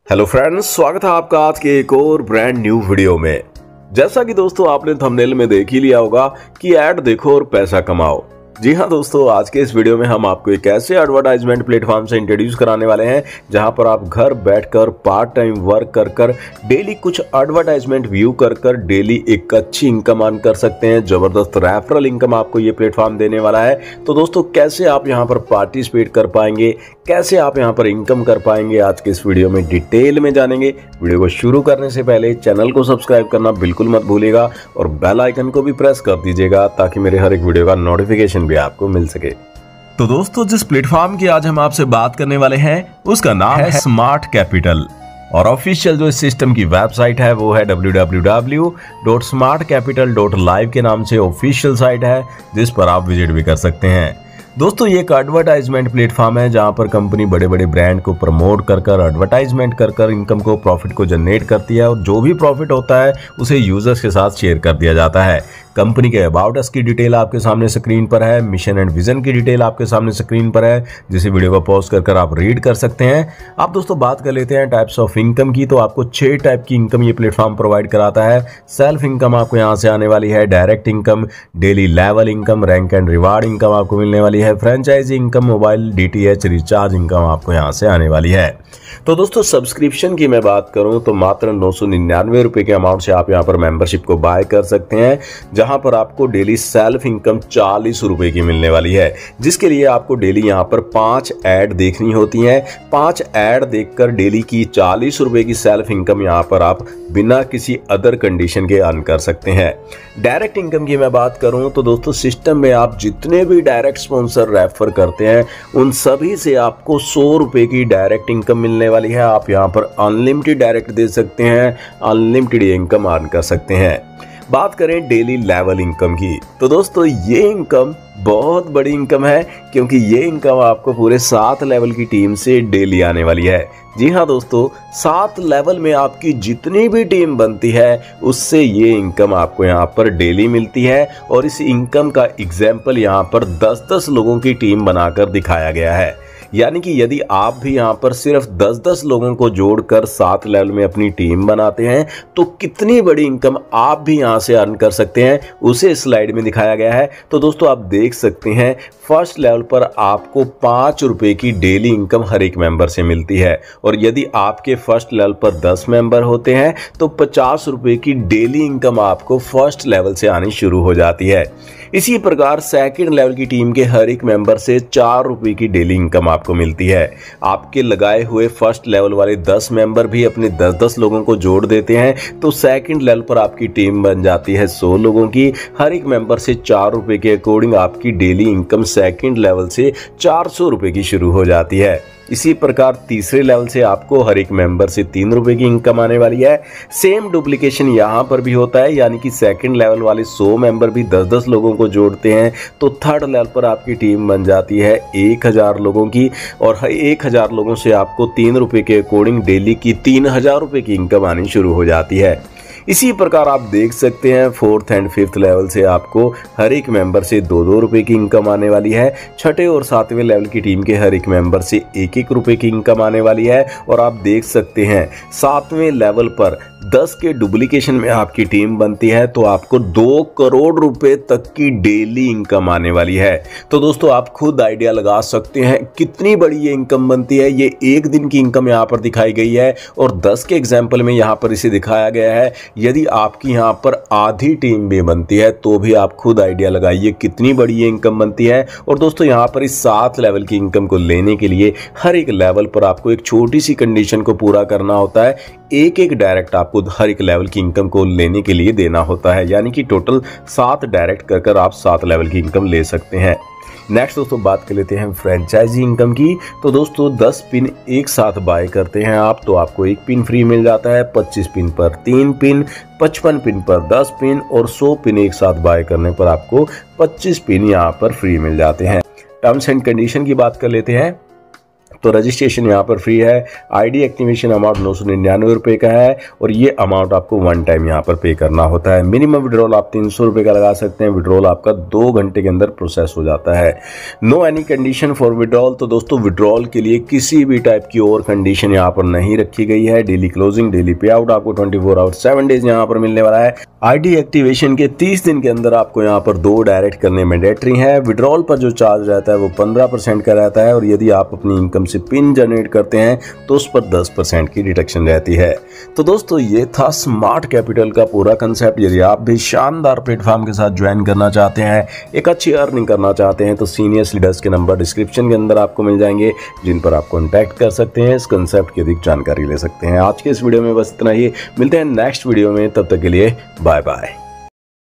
Hello friends, स्वागत है आपका आज के एक और ब्रांड न्यू वीडियो में। जैसा कि दोस्तों आपने थंबनेल में देख ही लिया होगा कि ऐड देखो और पैसा कमाओ। जी हाँ दोस्तों, आज के इस वीडियो में हम आपको एक ऐसे एडवर्टाइजमेंट प्लेटफॉर्म से इंट्रोड्यूस कराने वाले हैं जहां पर आप घर बैठकर पार्ट टाइम वर्क कर डेली कुछ एडवर्टाइजमेंट व्यू कर डेली एक अच्छी इनकम अर्न कर सकते हैं। जबरदस्त रेफरल इनकम आपको ये प्लेटफॉर्म देने वाला है। तो दोस्तों कैसे आप यहाँ पर पार्टिसिपेट कर पाएंगे, कैसे आप यहाँ पर इनकम कर पाएंगे, आज के इस वीडियो में डिटेल में जानेंगे। वीडियो को शुरू करने से पहले चैनल को सब्सक्राइब करना बिल्कुल मत भूलिएगा और बेल आइकन को भी प्रेस कर दीजिएगा ताकि मेरे हर एक वीडियो का नोटिफिकेशन भी आपको मिल सके। तो दोस्तों जिस प्लेटफॉर्म की आज हम आपसे बात करने वाले हैं उसका नाम है स्मार्ट कैपिटल और ऑफिशियल जो इस सिस्टम की वेबसाइट है वो है www.smartcapital.live के नाम से ऑफिशियल साइट है जिस पर आप विजिट भी कर सकते हैं। दोस्तों ये एक एडवर्टाइजमेंट प्लेटफॉर्म है जहां पर कंपनी बड़े बड़े ब्रांड को प्रमोट कर एडवर्टाइजमेंट कर इनकम को, प्रॉफिट को जनरेट करती है और जो भी प्रॉफिट होता है उसे यूजर्स के साथ शेयर कर दिया जाता है। कंपनी के अबाउट अस की डिटेल आपके सामने स्क्रीन पर है, मिशन एंड विजन की डिटेल आपके सामने स्क्रीन पर है जिसे वीडियो को पॉज कर आप रीड कर सकते हैं। आप दोस्तों बात कर लेते हैं टाइप्स ऑफ इनकम की। तो आपको 6 टाइप की इनकम ये प्लेटफॉर्म प्रोवाइड कराता है। सेल्फ इनकम आपको यहाँ से आने वाली है, direct income, daily level income, rank and reward income आपको मिलने वाली है, franchisee income, mobile DTH recharge income आपको यहाँ से आने वाली है। तो दोस्तों सब्सक्रिप्शन की मैं बात करूं तो मात्र 999 रुपए के अमाउंट से आप यहाँ पर मेंबरशिप को बाय कर सकते हैं, जहां पर आपको डेली सेल्फ इनकम 40 रुपए की मिलने वाली है, जिसके लिए आपको डेली यहाँ पर 5 ऐड देखनी होती हैं। 5 ऐड देखकर डेली की 40 रुपए की सेल्फ इनकम यहाँ पर आप बिना किसी अदर कंडीशन के अर्न कर सकते हैं। डायरेक्ट इनकम की मैं बात करूं तो दोस्तों सिस्टम में आप जितने भी डायरेक्ट स्पॉन्सर रेफर करते हैं उन सभी से आपको 100 रुपए की डायरेक्ट इनकम मिलने वाली है। आप यहां पर अनलिमिटेड डायरेक्ट दे सकते हैं, अनलिमिटेड इनकम अर्न कर सकते हैं। बात करें डेली लेवल इनकम की तो दोस्तों ये इनकम बहुत बड़ी इनकम है क्योंकि ये इनकम आपको पूरे 7 लेवल की टीम से डेली आने वाली है। जी हाँ दोस्तों, 7 लेवल में आपकी जितनी भी टीम बनती है उससे ये इनकम आपको यहाँ पर डेली मिलती है और इस इनकम का एग्जाम्पल यहाँ पर 10-10 लोगों की टीम बनाकर दिखाया गया है। यानी कि यदि आप भी यहाँ पर सिर्फ 10-10 लोगों को जोड़कर 7 लेवल में अपनी टीम बनाते हैं तो कितनी बड़ी इनकम आप भी यहाँ से अर्न कर सकते हैं, उसे स्लाइड में दिखाया गया है। तो दोस्तों आप देख सकते हैं फर्स्ट लेवल पर आपको 5 रुपए की डेली इनकम हर एक मेंबर से मिलती है और यदि आपके फर्स्ट लेवल पर 10 मेंबर होते हैं तो 50 रुपए की डेली इनकम आपको फर्स्ट लेवल से आनी शुरू हो जाती है। इसी प्रकार सेकंड लेवल की टीम के हर एक मेंबर से 4 रुपए की डेली इनकम आपको मिलती है। आपके लगाए हुए फर्स्ट लेवल वाले 10 मेंबर भी अपने 10-10 लोगों को जोड़ देते हैं तो सेकंड लेवल पर आपकी टीम बन जाती है 100 लोगों की। हर एक मेंबर से 4 रुपए के अकॉर्डिंग आपकी डेली इनकम सेकंड लेवल से 400 रुपए की शुरू हो जाती है। इसी प्रकार तीसरे लेवल से आपको हर एक मेंबर से 3 रुपए की इनकम आने वाली है। सेम डुप्लीकेशन यहाँ पर भी होता है, यानी कि सेकंड लेवल वाले 100 मेंबर भी 10-10 लोगों को जोड़ते हैं तो थर्ड लेवल पर आपकी टीम बन जाती है 1000 लोगों की और 1000 लोगों से आपको 3 रुपए के अकॉर्डिंग डेली की 3000 रुपए की इनकम आनी शुरू हो जाती है। इसी प्रकार आप देख सकते हैं 4th एंड 5th लेवल से आपको हर एक मेंबर से 2-2 रुपए की इनकम आने वाली है। 6ठे और 7वें लेवल की टीम के हर एक मेंबर से 1-1 रुपए की इनकम आने वाली है और आप देख सकते हैं 7वें लेवल पर 10 के डुप्लीकेशन में आपकी टीम बनती है तो आपको 2 करोड़ रुपए तक की डेली इनकम आने वाली है। तो दोस्तों आप खुद आइडिया लगा सकते हैं कितनी बड़ी ये इनकम बनती है। ये एक दिन की इनकम यहाँ पर दिखाई गई है और 10 के एग्जाम्पल में यहाँ पर इसे दिखाया गया है। यदि आपकी यहाँ पर आधी टीम भी बनती है तो भी आप खुद आइडिया लगाइए कितनी बड़ी ये इनकम बनती है। और दोस्तों यहाँ पर इस 7 लेवल की इनकम को लेने के लिए हर एक लेवल पर आपको एक छोटी सी कंडीशन को पूरा करना होता है। एक डायरेक्ट आपको हर एक लेवल की इनकम को लेने के लिए देना होता है, यानी कि टोटल 7 डायरेक्ट कर आप 7 लेवल की इनकम ले सकते हैं। नेक्स्ट दोस्तों बात कर लेते हैं फ्रेंचाइजी इनकम की। तो दोस्तों 10 पिन एक साथ बाय करते हैं आप तो आपको 1 पिन फ्री मिल जाता है। 25 पिन पर 3 पिन, 55 पिन पर 10 पिन और 100 पिन एक साथ बाय करने पर आपको 25 पिन यहाँ पर फ्री मिल जाते हैं। टर्म्स एंड कंडीशन की बात कर लेते हैं तो रजिस्ट्रेशन यहाँ पर फ्री है। आईडी एक्टिवेशन अमाउंट 999 रुपये का है और ये अमाउंट आपको वन टाइम यहाँ पर पे करना होता है। मिनिमम विड्रॉल आप 300 रुपये का लगा सकते हैं। विड्रॉल आपका 2 घंटे के अंदर प्रोसेस हो जाता है। No any condition for withdrawal. तो दोस्तों विड्रॉल के लिए किसी भी टाइप की और कंडीशन यहाँ पर नहीं रखी गई है। Daily closing, daily pay out आपको 24 आवर 7 डेज यहाँ पर मिलने वाला है। आईडी एक्टिवेशन के 30 दिन के अंदर आपको यहाँ पर 2 डायरेक्ट करने मैंडेटरी है। विड्रॉल पर जो चार्ज रहता है वो 15% का रहता है और यदि आप अपनी इनकम से पिन जनरेट करते हैं तो उस पर 10% की डिडक्शन रहती है। तो दोस्तों ये था स्मार्ट कैपिटल का पूरा कंसेप्ट। यदि आप भी शानदार प्लेटफॉर्म के साथ ज्वाइन करना चाहते हैं, एक अच्छी अर्निंग करना चाहते हैं, तो सीनियर लीडर्स के नंबर डिस्क्रिप्शन के अंदर आपको मिल जाएंगे, जिन पर आप कॉन्टैक्ट कर सकते हैं, इस कंसेप्ट की अधिक जानकारी ले सकते हैं। आज के इस वीडियो में बस इतना ही। मिलते हैं नेक्स्ट वीडियो में, तब तक के लिए बाय बाय।